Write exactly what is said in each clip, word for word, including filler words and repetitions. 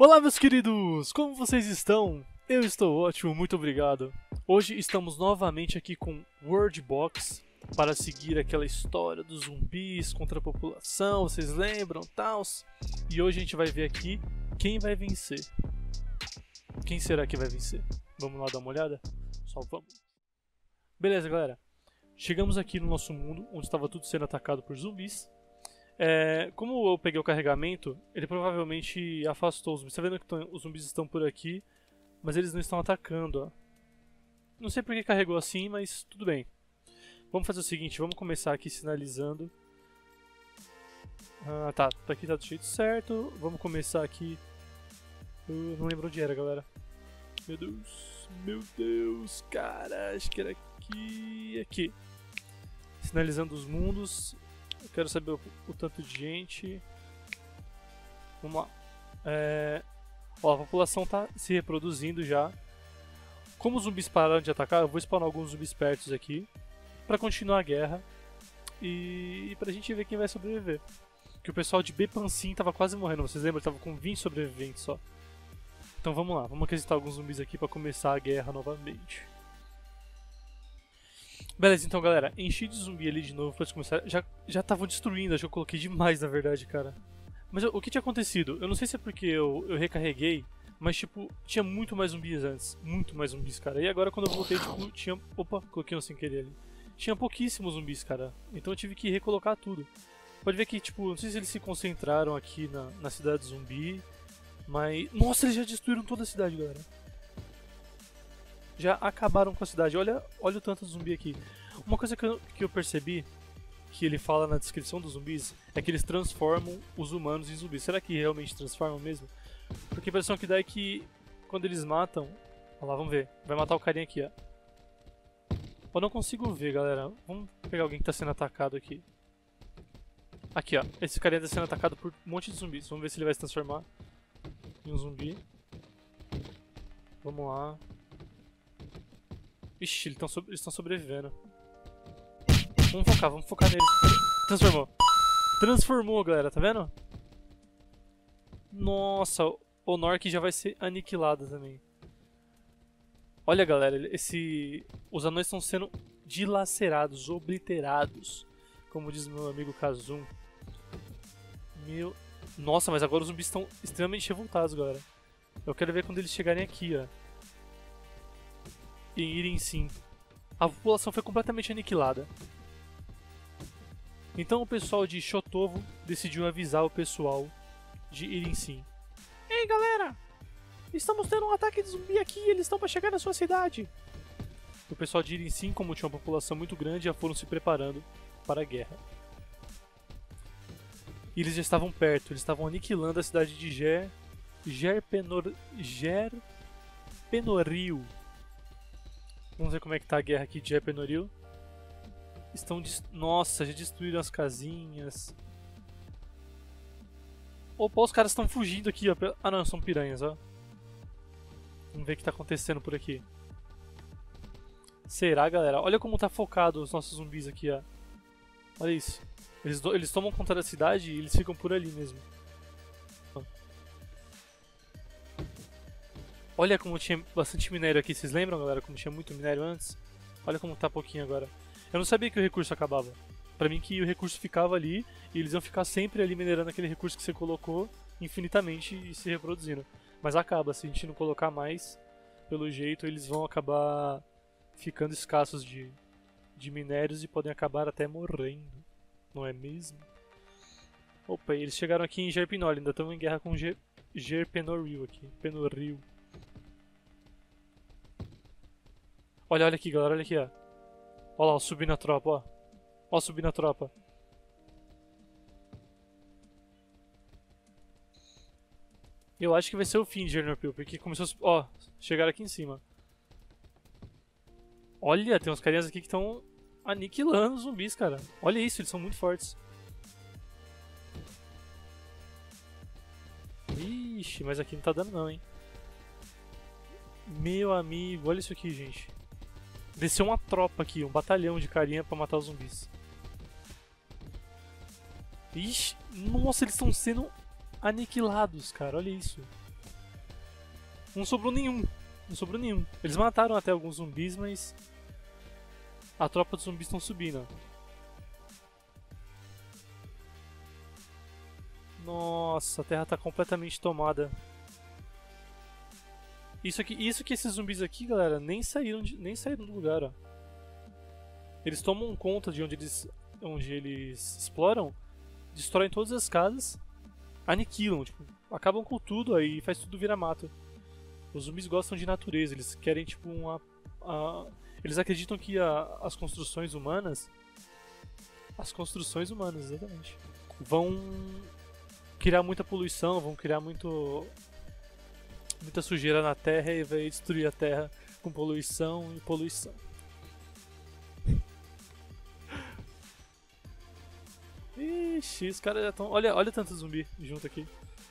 Olá, meus queridos! Como vocês estão? Eu estou ótimo, muito obrigado. Hoje estamos novamente aqui com World Box para seguir aquela história dos zumbis contra a população, vocês lembram, tals? E hoje a gente vai ver aqui quem vai vencer. Quem será que vai vencer? Vamos lá dar uma olhada? Só vamos. Beleza, galera. Chegamos aqui no nosso mundo, onde estava tudo sendo atacado por zumbis. É, como eu peguei o carregamento, ele provavelmente afastou os zumbis. Tá vendo que tão, os zumbis estão por aqui, mas eles não estão atacando, ó. Não sei porque carregou assim, mas tudo bem. Vamos fazer o seguinte, vamos começar aqui sinalizando. Ah, tá, tá aqui tá do jeito certo. Vamos começar aqui. Eu não lembro onde era, galera. Meu Deus, meu Deus, cara, acho que era aqui, aqui. Sinalizando os mundos. Eu quero saber o, o tanto de gente. Vamos lá. É... Ó, a população tá se reproduzindo já. Como os zumbis pararam de atacar, eu vou spawnar alguns zumbis perto aqui pra continuar a guerra e, e pra gente ver quem vai sobreviver. Que o pessoal de Bepansin tava quase morrendo, vocês lembram? Tava com vinte sobreviventes só. Então vamos lá, vamos acrescentar alguns zumbis aqui pra começar a guerra novamente. Beleza, então galera, enchi de zumbi ali de novo pra eles começar. Já já estavam destruindo, acho que eu coloquei demais na verdade, cara. Mas eu, o que tinha acontecido? Eu não sei se é porque eu, eu recarreguei, mas tipo, tinha muito mais zumbis antes. Muito mais zumbis, cara. E agora quando eu voltei, tipo, tinha... Opa, coloquei um sem querer ali. Tinha pouquíssimos zumbis, cara. Então eu tive que recolocar tudo. Pode ver que, tipo, não sei se eles se concentraram aqui na, na cidade zumbi, mas... Nossa, eles já destruíram toda a cidade, galera. Já acabaram com a cidade. Olha, olha o tanto de zumbi aqui. Uma coisa que eu, que eu percebi, que ele fala na descrição dos zumbis, é que eles transformam os humanos em zumbis. Será que realmente transformam mesmo? Porque a impressão que dá é que quando eles matam... Olha lá, vamos ver. Vai matar o carinha aqui, ó. Eu não consigo ver, galera. Vamos pegar alguém que está sendo atacado aqui. Aqui, ó. Esse carinha está sendo atacado por um monte de zumbis. Vamos ver se ele vai se transformar em um zumbi. Vamos lá. Ixi, eles estão so eles sobrevivendo. Vamos focar, vamos focar neles. Transformou. Transformou, galera, tá vendo? Nossa, o Nork já vai ser aniquilado também. Olha, galera, esse... os anões estão sendo dilacerados, obliterados. Como diz meu amigo Kazum. Meu... Nossa, mas agora os zumbis estão extremamente revoltados, galera. Eu quero ver quando eles chegarem aqui, ó. E irem sim. A população foi completamente aniquilada. Então o pessoal de Shotovo decidiu avisar o pessoal de irem sim. Ei, galera! Estamos tendo um ataque de zumbi aqui e eles estão para chegar na sua cidade. O pessoal de irem sim, como tinha uma população muito grande, já foram se preparando para a guerra. E eles já estavam perto, eles estavam aniquilando a cidade de Ger... Gerpenor... Gerpenoril. Vamos ver como é que tá a guerra aqui de Gerpenoril. Estão... Dest... Nossa, já destruíram as casinhas. Opa, os caras estão fugindo aqui, ó. Ah não, são piranhas, ó. Vamos ver o que tá acontecendo por aqui. Será, galera? Olha como tá focado os nossos zumbis aqui, ó. Olha isso. Eles, do... eles tomam conta da cidade e eles ficam por ali mesmo. Olha como tinha bastante minério aqui. Vocês lembram, galera, como tinha muito minério antes? Olha como tá pouquinho agora. Eu não sabia que o recurso acabava. Pra mim que o recurso ficava ali e eles iam ficar sempre ali minerando aquele recurso que você colocou infinitamente e se reproduzindo. Mas acaba, se a gente não colocar mais, pelo jeito eles vão acabar ficando escassos de, de minérios e podem acabar até morrendo. Não é mesmo? Opa, eles chegaram aqui em Gerpinol, ainda estão em guerra com Ger Gerpenoril aqui. Penoril. Olha, olha aqui, galera, olha aqui, ó. Olha lá, subindo a tropa, ó. Ó, subindo a tropa. Eu acho que vai ser o fim de Chernobyl, porque começou a... Ó, chegaram aqui em cima. Olha, tem uns carinhas aqui que estão aniquilando os zumbis, cara. Olha isso, eles são muito fortes. Ixi, mas aqui não tá dando não, hein. Meu amigo, olha isso aqui, gente. Desceu uma tropa aqui, um batalhão de carinha pra matar os zumbis. Ixi, nossa, eles estão sendo aniquilados, cara, olha isso. Não sobrou nenhum. Não sobrou nenhum. Eles mataram até alguns zumbis, mas a tropa de zumbis estão subindo. Nossa, a terra tá completamente tomada. Isso aqui, isso que esses zumbis aqui, galera, nem saíram, de, nem saíram do lugar, ó. Eles tomam conta de onde eles, onde eles exploram, destroem todas as casas, aniquilam, tipo, acabam com tudo, aí faz tudo virar mato. Os zumbis gostam de natureza, eles querem tipo uma, a, eles acreditam que a, as construções humanas, as construções humanas, exatamente, vão criar muita poluição, vão criar muito muita sujeira na terra e vai destruir a terra com poluição e poluição. Ixi, os caras já estão... Olha, olha tanto zumbi junto aqui.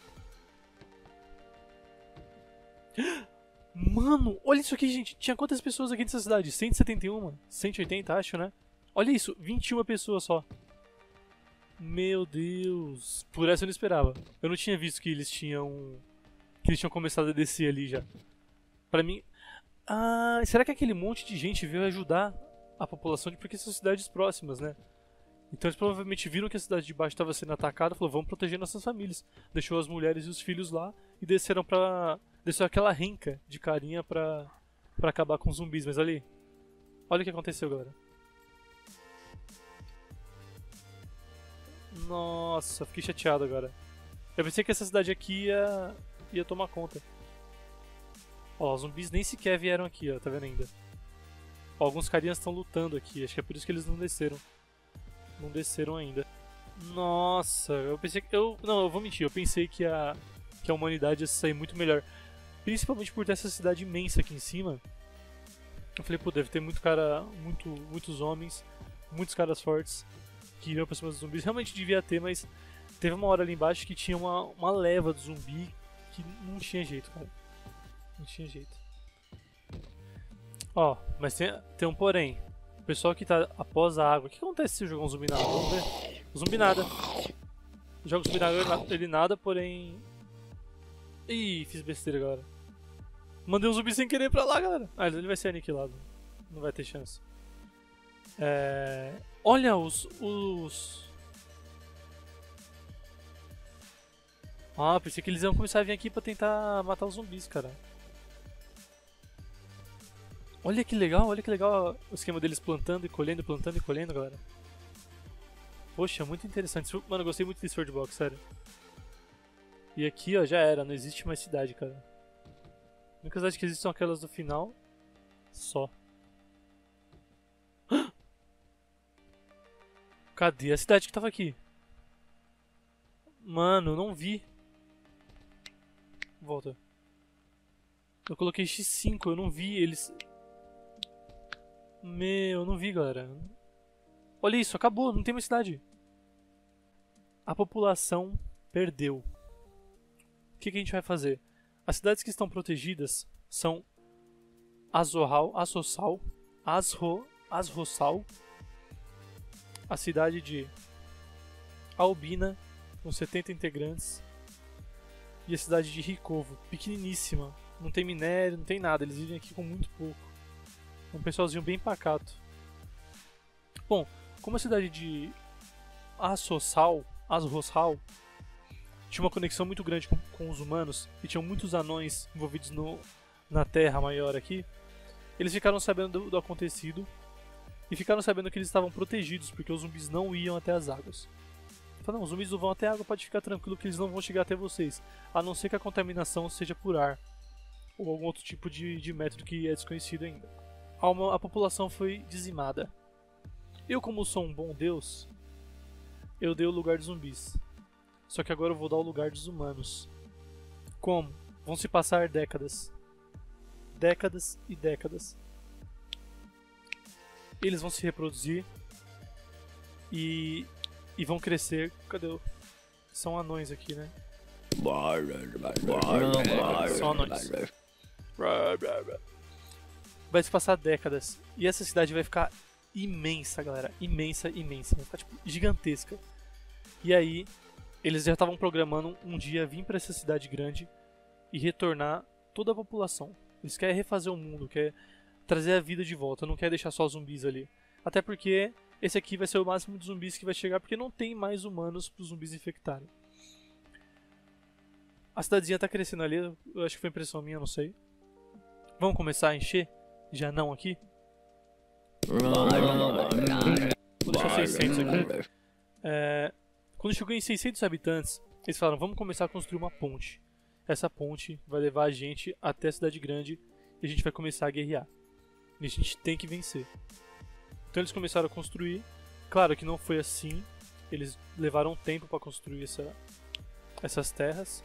Mano, olha isso aqui, gente. Tinha quantas pessoas aqui nessa cidade? cento e setenta e um? cento e oitenta, acho, né? Olha isso, vinte e uma pessoas só. Meu Deus. Por essa eu não esperava. Eu não tinha visto que eles tinham... Que eles tinham começado a descer ali já. Pra mim... Ah, será que aquele monte de gente veio ajudar a população? Porque são cidades próximas, né? Então eles provavelmente viram que a cidade de baixo estava sendo atacada e falaram, vamos proteger nossas famílias. Deixou as mulheres e os filhos lá e desceram pra... Desceu aquela renca de carinha pra, pra acabar com os zumbis. Mas ali, olha o que aconteceu, galera. Nossa, fiquei chateado agora. Eu pensei que essa cidade aqui ia, ia tomar conta. Ó, os zumbis nem sequer vieram aqui, ó, tá vendo ainda? Ó, alguns carinhas estão lutando aqui, acho que é por isso que eles não desceram. Não desceram ainda. Nossa, eu pensei que... Eu, não, eu vou mentir, eu pensei que a, que a humanidade ia sair muito melhor. Principalmente por ter essa cidade imensa aqui em cima. Eu falei, pô, deve ter muito cara, muito, muitos homens, muitos caras fortes que iriam pra cima dos zumbis. Realmente devia ter, mas teve uma hora ali embaixo que tinha uma, uma leva de zumbi que não tinha jeito, cara. Não tinha jeito. Ó, mas tem, tem um porém. O pessoal que tá após a água. O que acontece se eu jogar um zumbi na água? Vamos ver. O zumbi nada. Joga o zumbi na água, ele nada, porém... Ih, fiz besteira agora. Mandei um zumbi sem querer pra lá, galera. Ah, ele vai ser aniquilado. Não vai ter chance. É... Olha os... os... Ah, pensei que eles iam começar a vir aqui pra tentar matar os zumbis, cara. Olha que legal, olha que legal o esquema deles plantando e colhendo, plantando e colhendo, galera. Poxa, muito interessante. Mano, eu gostei muito desse Sword Box, sério. E aqui, ó, já era, não existe mais cidade, cara. A única cidade que existe são aquelas do final. Só. Cadê a cidade que tava aqui? Mano, eu não vi. Volta. Eu coloquei xis cinco, eu não vi eles... Meu, eu não vi, galera. Olha isso, acabou, não tem mais cidade. A população perdeu. O que, que a gente vai fazer? As cidades que estão protegidas são Azorral, Azossal, Azro, Azrossal, a cidade de Albina, com setenta integrantes, e a cidade de Rikovo, pequeniníssima, não tem minério, não tem nada, eles vivem aqui com muito pouco. É um pessoalzinho bem pacato. Bom, como a cidade de Azossal, Azrossal, tinha uma conexão muito grande com, com os humanos e tinham muitos anões envolvidos no, na Terra maior aqui, eles ficaram sabendo do, do acontecido e ficaram sabendo que eles estavam protegidos porque os zumbis não iam até as águas. Falaram, não, os zumbis não vão até a água, pode ficar tranquilo que eles não vão chegar até vocês, a não ser que a contaminação seja por ar ou algum outro tipo de, de método que é desconhecido ainda. A, uma, a população foi dizimada. Eu, como sou um bom deus, eu dei o lugar dos zumbis. Só que agora eu vou dar o lugar dos humanos. Como? Vão se passar décadas. Décadas e décadas. Eles vão se reproduzir. E, e vão crescer. Cadê o... São anões aqui, né? Não, são anões. Vai se passar décadas. E essa cidade vai ficar imensa, galera. Imensa, imensa. Vai ficar tipo, gigantesca. E aí... Eles já estavam programando um dia vir para essa cidade grande e retornar toda a população. Eles querem refazer o mundo, querem trazer a vida de volta, não quer deixar só zumbis ali. Até porque esse aqui vai ser o máximo de zumbis que vai chegar, porque não tem mais humanos para os zumbis infectarem. A cidadezinha tá crescendo ali, eu acho que foi impressão minha, não sei. Vamos começar a encher de anão aqui? Vou deixar seiscentos aqui. É, quando chegou em seiscentos habitantes, eles falaram, vamos começar a construir uma ponte. Essa ponte vai levar a gente até a cidade grande e a gente vai começar a guerrear. E a gente tem que vencer. Então eles começaram a construir. Claro que não foi assim. Eles levaram tempo para construir essa, essas terras.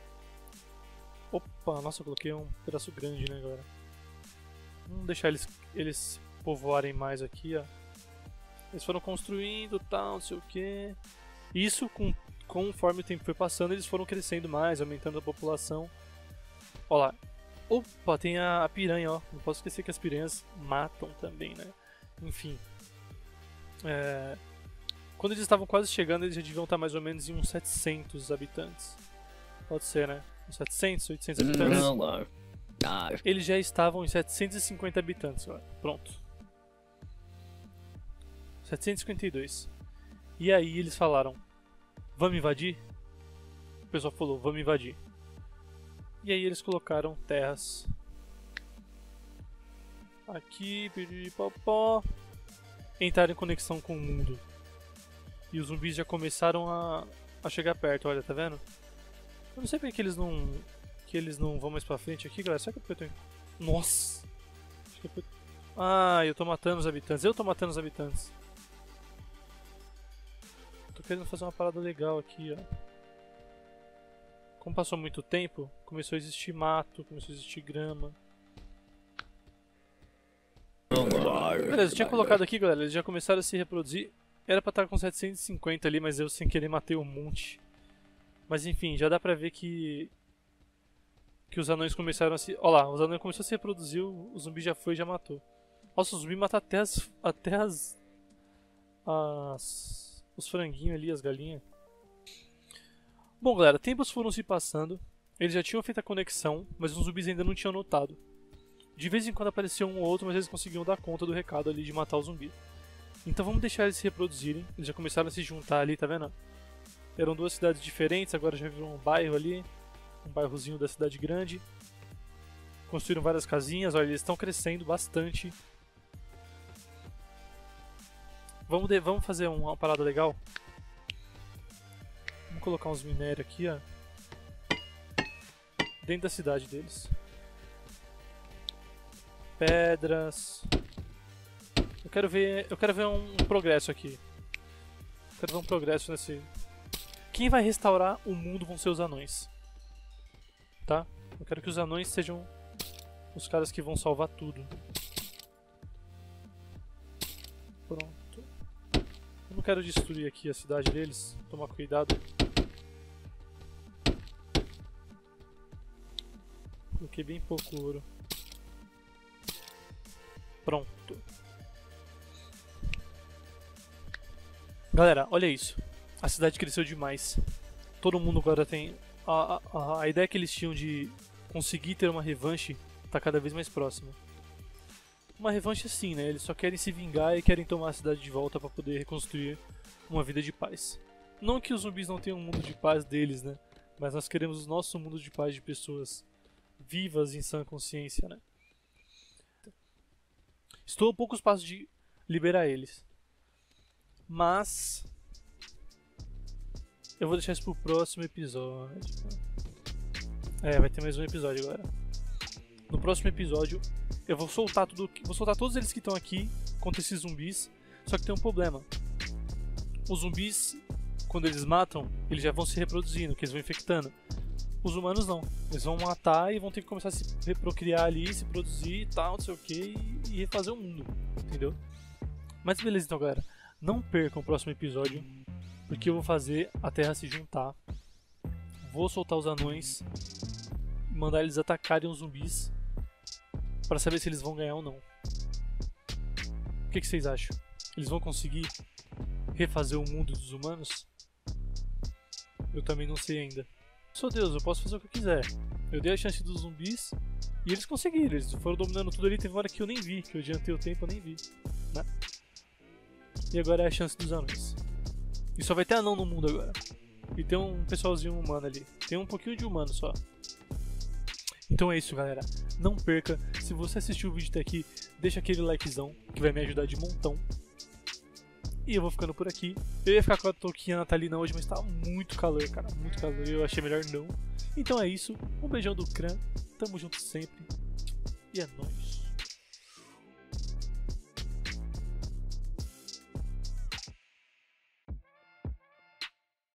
Opa, nossa, eu coloquei um pedaço grande, né, galera? Vamos deixar eles, eles povoarem mais aqui, ó. Eles foram construindo, tal, não sei o que. Isso, com, conforme o tempo foi passando, eles foram crescendo mais, aumentando a população. Ó lá. Opa, tem a, a piranha, ó. Não posso esquecer que as piranhas matam também, né? Enfim. É... Quando eles estavam quase chegando, eles já deviam estar mais ou menos em uns setecentos habitantes. Pode ser, né? Uns setecentos, oitocentos habitantes. Eles já estavam em setecentos e cinquenta habitantes, ó. Pronto. setecentos e cinquenta e dois. E aí eles falaram, vamos invadir? O pessoal falou, vamos invadir. E aí eles colocaram terras aqui, piripopó, entraram em conexão com o mundo. E os zumbis já começaram a, a chegar perto, olha, tá vendo? Eu não sei porque que eles não que eles não vão mais pra frente aqui, galera. Será que eu tô... Nossa! Acho que eu... Ah, eu tô matando os habitantes. Eu tô matando os habitantes. Tô querendo fazer uma parada legal aqui, ó. Como passou muito tempo, começou a existir mato, começou a existir grama. Beleza, eu tinha colocado aqui, galera, eles já começaram a se reproduzir. Era pra estar com setecentos e cinquenta ali, mas eu sem querer matei um monte. Mas enfim, já dá pra ver que... Que os anões começaram a se... Ó lá, os anões começaram a se reproduzir, o zumbi já foi e já matou. Nossa, o zumbi mata até as... Até as... as... Os franguinhos ali, as galinhas. Bom, galera, tempos foram se passando. Eles já tinham feito a conexão, mas os zumbis ainda não tinham notado. De vez em quando aparecia um ou outro, mas eles conseguiam dar conta do recado ali de matar o zumbi. Então vamos deixar eles se reproduzirem. Eles já começaram a se juntar ali, tá vendo? Eram duas cidades diferentes, agora já virou um bairro ali. Um bairrozinho da cidade grande. Construíram várias casinhas, olha, eles estão crescendo bastante. Vamos, de, vamos fazer uma parada legal? Vamos colocar uns minérios aqui, ó. Dentro da cidade deles. Pedras. Eu quero ver, eu quero ver um progresso aqui. Eu quero ver um progresso nesse... Quem vai restaurar o mundo vão ser os anões. Tá? Eu quero que os anões sejam os caras que vão salvar tudo. Pronto. Eu não quero destruir aqui a cidade deles. Tomar cuidado. Coloquei bem pouco ouro. Pronto. Galera, olha isso. A cidade cresceu demais. Todo mundo agora tem... A, a, a ideia que eles tinham de conseguir ter uma revanche está cada vez mais próxima. Uma revanche sim, né? Eles só querem se vingar e querem tomar a cidade de volta para poder reconstruir uma vida de paz. Não que os zumbis não tenham um mundo de paz deles, né? Mas nós queremos o nosso mundo de paz de pessoas vivas em sã consciência, né? Estou a poucos passos de liberar eles. Mas... eu vou deixar isso pro próximo episódio. É, vai ter mais um episódio agora. No próximo episódio eu vou soltar tudo, vou soltar todos eles que estão aqui contra esses zumbis. Só que tem um problema. Os zumbis, quando eles matam, eles já vão se reproduzindo, que eles vão infectando. Os humanos não. Eles vão matar e vão ter que começar a se reprocriar ali, se produzir e tal, não sei o que, e refazer o mundo. Entendeu? Mas beleza então, galera. Não percam o próximo episódio, porque eu vou fazer a Terra se juntar. Vou soltar os anões, mandar eles atacarem os zumbis, para saber se eles vão ganhar ou não. O que, que vocês acham? Eles vão conseguir refazer o mundo dos humanos? Eu também não sei ainda. Sou Deus, eu posso fazer o que eu quiser. Eu dei a chance dos zumbis e eles conseguiram, eles foram dominando tudo ali, teve uma hora que eu nem vi, que eu adiantei o tempo, eu nem vi, né? E agora é a chance dos anões. E só vai ter anão no mundo agora. E tem um pessoalzinho humano ali, tem um pouquinho de humano só. Então é isso, galera, não perca, se você assistiu o vídeo até aqui, deixa aquele likezão, que vai me ajudar de montão. E eu vou ficando por aqui. Eu ia ficar com a touquinha natalina hoje, mas tá muito calor, cara, muito calor, eu achei melhor não. Então é isso, um beijão do Kran, tamo junto sempre, e é nóis.